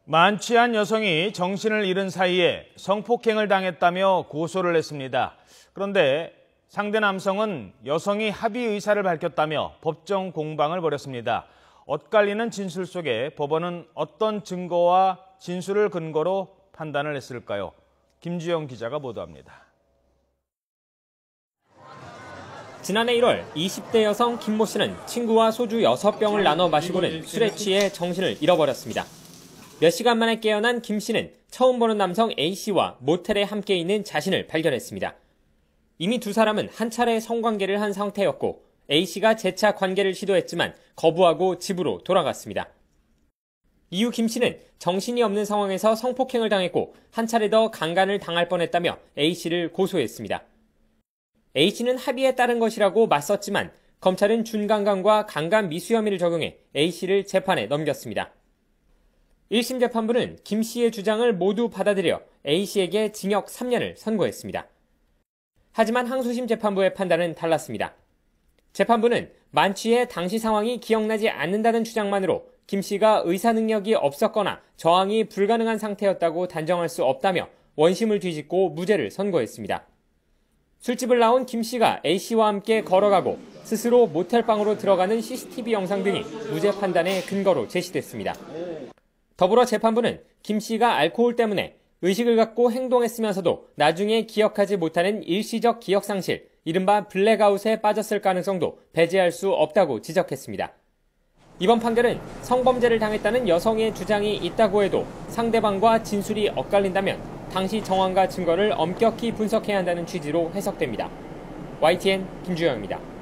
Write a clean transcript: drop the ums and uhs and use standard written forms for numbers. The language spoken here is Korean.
만취한 여성이 정신을 잃은 사이에 성폭행을 당했다며 고소를 했습니다. 그런데 상대 남성은 여성이 합의 의사를 밝혔다며 법정 공방을 벌였습니다. 엇갈리는 진술 속에 법원은 어떤 증거와 진술을 근거로 판단을 했을까요? 김주영 기자가 보도합니다. 지난해 1월 20대 여성 김모 씨는 친구와 소주 6병을 나눠 마시고는 술에 취해 정신을 잃어버렸습니다. 몇 시간 만에 깨어난 김 씨는 처음 보는 남성 A 씨와 모텔에 함께 있는 자신을 발견했습니다. 이미 두 사람은 한 차례 성관계를 한 상태였고 A 씨가 재차 관계를 시도했지만 거부하고 집으로 돌아갔습니다. 이후 김 씨는 정신이 없는 상황에서 성폭행을 당했고 한 차례 더 강간을 당할 뻔했다며 A 씨를 고소했습니다. A 씨는 합의에 따른 것이라고 맞섰지만 검찰은 준강간과 강간 미수 혐의를 적용해 A 씨를 재판에 넘겼습니다. 1심 재판부는 김 씨의 주장을 모두 받아들여 A 씨에게 징역 3년을 선고했습니다. 하지만 항소심 재판부의 판단은 달랐습니다. 재판부는 만취해 당시 상황이 기억나지 않는다는 주장만으로 김 씨가 의사 능력이 없었거나 저항이 불가능한 상태였다고 단정할 수 없다며 원심을 뒤집고 무죄를 선고했습니다. 술집을 나온 김 씨가 A 씨와 함께 걸어가고 스스로 모텔방으로 들어가는 CCTV 영상 등이 무죄 판단의 근거로 제시됐습니다. 더불어 재판부는 김 씨가 알코올 때문에 의식을 갖고 행동했으면서도 나중에 기억하지 못하는 일시적 기억상실, 이른바 블랙아웃에 빠졌을 가능성도 배제할 수 없다고 지적했습니다. 이번 판결은 성범죄를 당했다는 여성의 주장이 있다고 해도 상대방과 진술이 엇갈린다면 당시 정황과 증거를 엄격히 분석해야 한다는 취지로 해석됩니다. YTN 김주영입니다.